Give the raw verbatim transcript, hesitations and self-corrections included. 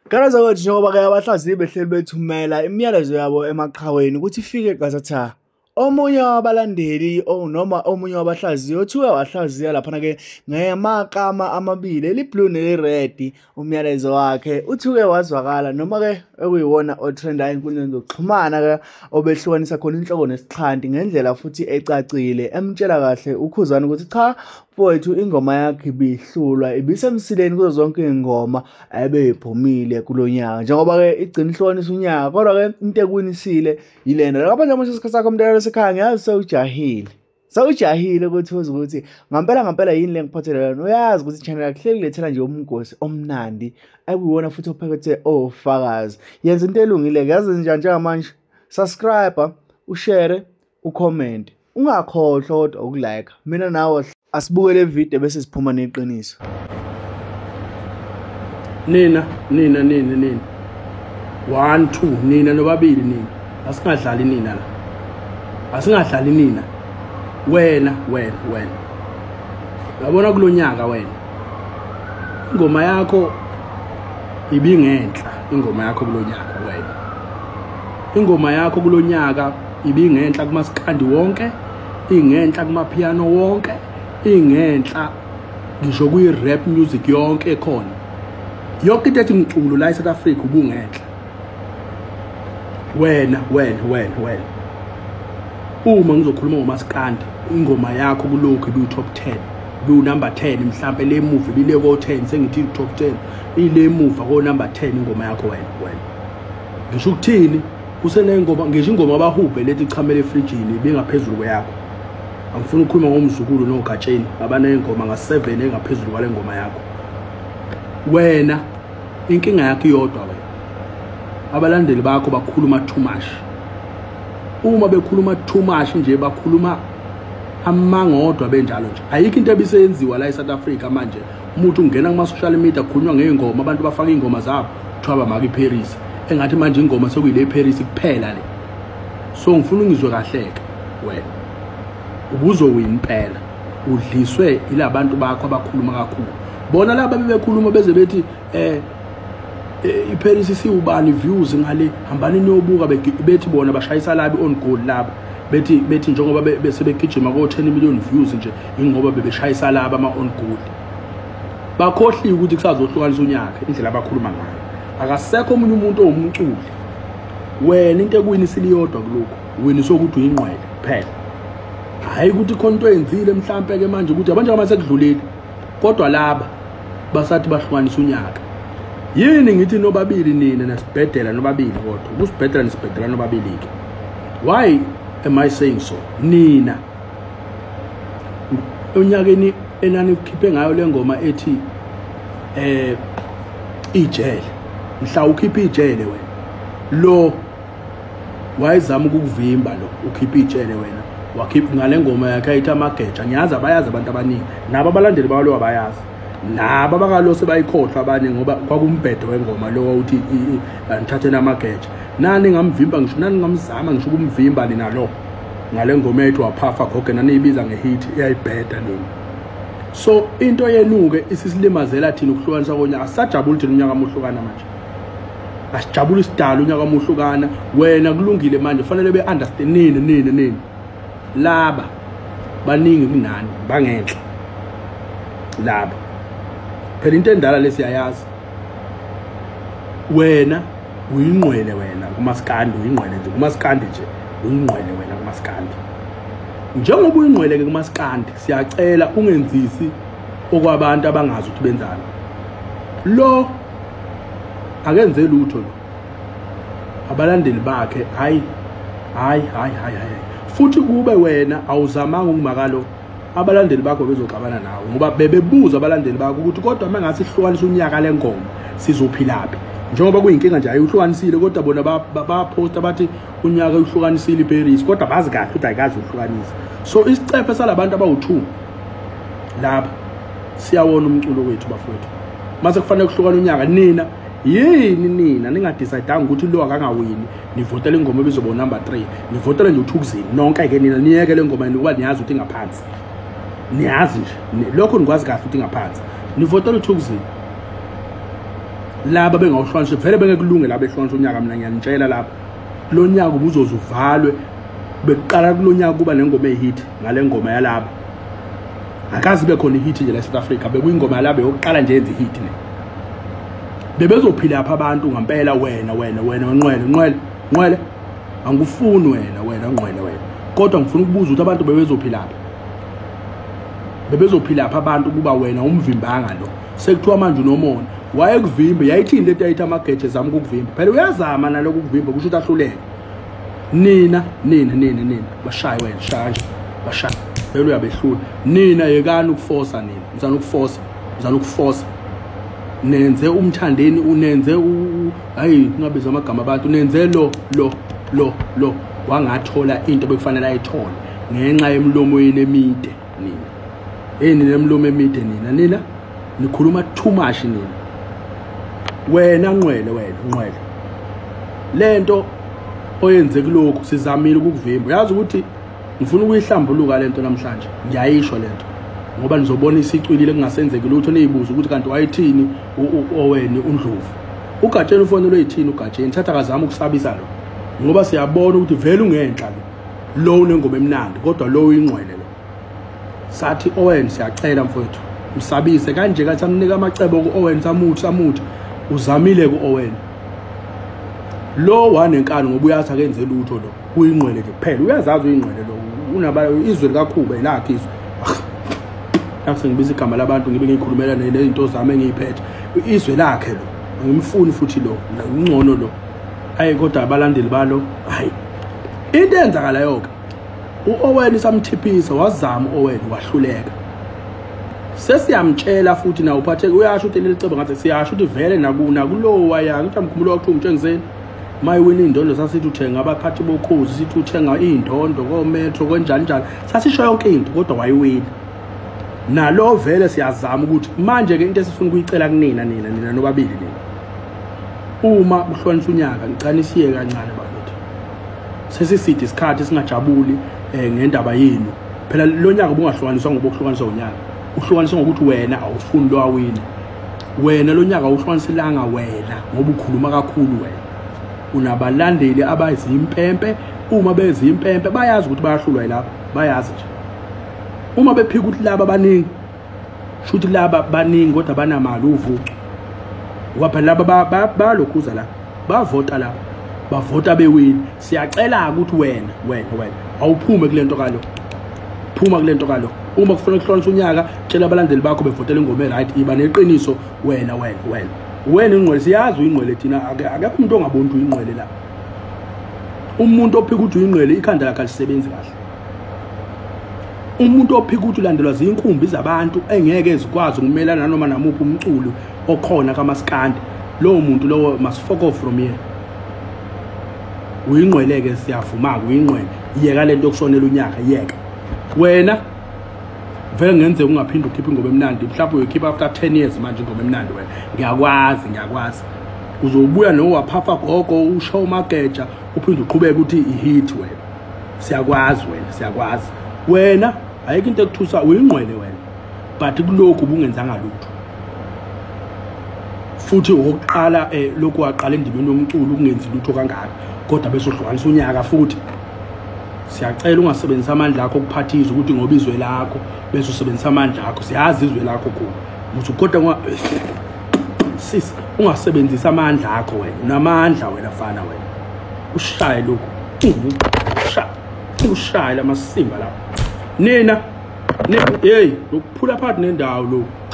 Ngalaza ukuthi njengoba-ke abahlaziyi behleli bethumela imiyalezo yabo emaqhaweni ukuthi ifike gazetha. Omunye wabalandeli noma omunye wabahlaziyi othuke wahlaziya laphana-ke ngamaqama amabili, eli-blue neli-red. Umyalezo wakhe uthuke wazwakala noma-ke okuyiwona othrendayo ey'nkundleni zokuxhumana-ke obehlukanisa khona inhloko nesixhanti ngendlela futhi ecacile, emtshela kahle uKhuzani ukuthi cha mfowethu ingoma yakhe ibihlulwa, ibisemsileni kuzo zonke iy'ngoma ebey'phumile kulo nyaka. Njengoba-ke igcina ihlukanisa unyaka, kodwa-ke into ekuwinisile yilena. Lapha nje manje isikhathi sakho mdala sekhaya ngiyazi sewujahile. Sewujahile ukuthi uze ukuthi ngampela ngampela yini le ngiphathele yona. Uyazi ukuthi i-channel yakhe hleli kulethela nje umgosi omnandi ekuyiwona futhi ophethe ofakazi. Yenza into elungile-ke, yazi njani njengamanje? Subscribe, ushare, ucomment. Ungakhohlwa kodwa ukulike. Mina nawe asibuke le video bese siphuma neqiniso. Nina nina nina nina one two nina nobabili nina asingadlali nina la asingadlali nina wena wena wena yabona kulonyaka wena ingoma yakho ibingenhla ingoma yakho kulonyaka wena ingoma yakho kulonyaka ibingenhla kumaskandi wonke ingenhla kumapiano wonke ingenhla ngisho kuyi rap music yonke ekhona yonke into ethi ngiculu la eSouth Africa ubungenhla wena wena wena wena uma ngizokhuluma ngomaskandi ingoma yakho kulokho ibi top ten ibi number ten mhlambe le move ibile ko ten sengithi top ten ile move ko number ten ingoma yakho wena wena ngisho ukuthini usene ingoma ngisho ingoma abahube lethi ichamele efrijini ibingaphezulu kweyakho angifuni ukukhuluma ngomzukulu nogatsheni abane ingoma nga seven engaphezulu kwale ngoma yakho wena inkinga yakho iyodwa wena abalandeli bakho bakhuluma too much uma bekhuluma too much nje bakhuluma amangodwa benjalo nje ayikho into ebisenziwa la eSouth Africa manje umuntu ungena kuma social media kukhulunywa ngeingoma abantu bafaka ingoma zabo kuthiwa bamaki Paris engathi manje ingoma sekuyile Paris kuphela le so ngifuna ungizwe kahleke wena ubuzowina impela udliswe ilabantu bakho abakhuluma kakhulu bona laba bebekhuluma beze bethi eh iParis siubani views ngale hambani niyobuka bethi bona bashayisa labi on goal laba bethi bethi njengoba bese begijima ko ten million views nje ingoba bebeshayisa laba ama on goal bakhohliwe ukuthi kusazohlukanisa unyaka indlela abakhuluma ngayo akasekho omunye umuntu owumculi wena into ekuyinisile iyodwa kuloko wena sokuthi uyinqwele kuphela hayi ukuthi khona into enzile mhlambe ke manje ukuthi abanje abasekudlulile kodwa laba basathi bahlukanisa unyaka yini ngithi nobabili nina nasibhedela nobabili kodwa ukusibhedela nisibhedela nobabili ke why am I saying so nina unyakeni enani ukhiphe ngayo le ngoma ethi eh ijele mhla ukhipha ijele wena lo wayezama ukuvimba lo ukhipha ijele wena wakhipha ngale ngoma yakhe ayithi amageja ngiyazi abayazi abantu abaningi nabo abalandeli balo abayazi nabo bakalo sebayikhohlwa abanye ngoba kwakumbhedo wengoma lo uthi ngithathe namageja nani ngamvimba ngisho nani ngamzama ngisho ukumvimba nina lo ngale ngoma yethu waphafa goge nani ibiza ngehit iyayibheda nini so into yenuke isisilimazela thina ukuhlukanisa konyaka asajabula thina unyaka amuhlukana manje asijabula isidala unyaka amuhlukana wena kulungile manje fanele be understand nini nini nini laba baningi kunani bangenhla laba phela into endala lesiyayazi wena uyinqwele wena kumaskandi uyinqwele nje kumaskandi nje uyinqwele wena kumaskandi njengoba uyinqwele ke kumaskandi siyacela ungenzisi okwabantu abangazi ukuthi benzani lo akenze lutho lo abalandeli bakhe hayi hayi hayi hayi futhi kube wena awuzamanga ukumakalo abalandeli bakho bezoxabana nawe ngoba bebebuza abalandeli bakho ukuthi kodwa mangase sihlukanisa unyaka lengoma sizophilaphi njengoba kuyinkinga nje ayihlukanisile kodwa bona baposta bathi unyaka uhlukanisile iParis kodwa bazi kahle ukuthi ayikazi uhlukanisa so isicephe salabantu abawu two lapha siyawona umculo wethu bafowethu mase kufanele kuhlukana unyaka nina yini nina ningadecide ukuthi lo akangawini nivotele ingoma ebizoba number three nivotele nje uThukuzini nonke ke nina niyeke le ngoma ngoba niyazi ukuthi ingaphansi niyazi nje lokho nikwazi kahle ukuthi ingaphansi nivotele uThukuzini laba bengawuhlonishwa vele bengekulunge laba ehlonishwa unyaka mina ngiyanitshela lapha lo nyaka ubuzoze uvalwe beqala kulonyaka kuba nengoma ehit ngale ngoma yalaba akazi bekhona ihit nje la South Africa bekuyingoma yalaba yokuqala nje yenza ihit ne bebezophila apha abantu ngempela wena wena wena Nqwele Nqwele Nqwele angufuni wena wena Nqwele wena kodwa ngifuna ukubuza ukuthi abantu bebezophila apha bebezophila apha abantu kuba wena umvimbanga lo sekuthiwa manje unomona wayekuvimba yayithini lento yayithi amageje zami ukuvimba phela uyazama naloko ukuvimba kusho ukuthi ahluleke nina nina nina nina bashaye wena shaya bashaye phela uyabehlula nina yekani ukuforsa nina ngizana ukuforsa ngizana ukuforsa nenze umthandeni unenze hayi ngabiza amagama abantu nenze lo lo lo lo wangathola into bekufanele ayithole ngenxa yemlomweni emide nina eh nina emlomo emide nina nina nikhuluma too much nina wena Nqwele wena Nqwele lento oyenze kulokhu sizamile ukuvimba yazi ukuthi ngifuna ukuyihlambuluka lento namhlanje ngiyayisho lento ngoba nizobona isicwilile kungasenzeki lutho neyibuza ukuthi kanti wayithini owena uNdlovu ugatsheni ufonelo yithini ugatsheni thatha kazama ukusabisa lo ngoba siyabona ukuthi vele ungenhla lo unengoma emnandi kodwa lo uyingqwele lo sathi owena siyacela mfowethu msabise kanje kathi amnika amacebo ku owena samuthi samuthi uzamile ku owena lo wanenkani ngoba uyathi akenze lutho lo kuyingqwele nje kuphela uyazazi uyingqwele lo unaba izwe likaKhuba elakhe izwe akusengibiza igama labantu ngibe ngikhulumela nezinto zami engiyiphethe izwe lakhe lo ngimfuni futhi lo ungcono lo ayi kodwa abalandeli balo hayi into enzakala yonke uOwen samthiphisa wazama uOwen wahluleka sesiyamtshela futhi na uphatheke uyasho ukuthi leli cebo ngathi siyasho ukuthi vele nakuna kulowo waya ngithi amkhumbulo wakho ngitshengiseni mayiwini indondo sasithi uthenga abaphathi bokhozi sithi uthenga indondo kometro konjani njani sasisho yonke into kodwa wayiwini nalo vele siyazama ukuthi manje ke into esifuna ukuyicela kunina nina nina nobabili nina uma uhlonisa unyaka ngicanisie kancane bakwethu sesisithi isikhathi singajabuli ngendaba yenu phela lo nyaka ubungahlukaniswa ngoba ukuhlukaniswa unyaka uhlukaniswa ngokuthi wena awufuni lo awini wena lo nyaka awuhlukaniselanga wena ngoba ukhuluma kakhulu wena unabalandeli abazimpempe uma bezimpempe bayazi ukuthi bayahlulwa yilapha bayazi nje uma bephika ukuthi laba abaningi shuthi laba baningi kodwa banamali uvucu wapha laba balokhuza la bavota la bavota bewini siyacela ukuthi wena wena wena awuphume kulento kalo phuma kulento kalo uma kufuna ukuhlonisa unyaka tshela abalandeli bakho bevotela ingoma right iba neqiniso wena wena wena wena ingqwele siyazi uyingqwele thina akekho umuntu ongaboni ukuthi uyingqwele la umuntu ophika ukuthi uyingqwele ikhanda lakhe lisebenzi kahle umuntu ophika ukuthi ulandelwa zinkumbi zabantu engeke ezikwazi ukumelana noma namuphi umculo okhona kaMaskandi lowo muntu lowo must fuck off from here uyingqweleke siyavuma uyingqwele yeka lento okushonela unyaka yeka wena vele ngenze ungaphinda ukhipha ingoma emnandi mhlawumbe uyikhipha after ten years manje ingoma emnandi wena ngiyakwazi ngiyakwazi uzobuya no waphafa gogo ushow mageja uphinde uqhubeka ukuthi ihit wena siyakwazi wena siyakwazi wena ayike into ekuthusa uyingqwele wena but kulokhu ubungenzanga lutho futhi ukuqala eh lokhu waqala endibeni yomculo ukungenzi lutho kangaka kodwa bese uhlukanisa unyaka futhi siyacela ungasebenzisa amandla akho ukuphathiza ukuthi ngoba izwe lakho bese usebenzisa amandla akho siyazi izwe lakho khona ukuthi kodwa ngoba sis ungasebenzisa amandla akho wena unamandla wena fana wena ushaye lokho ushaye ushaye lamasimba lapho nina hey ukuphula phakathi nendawo lo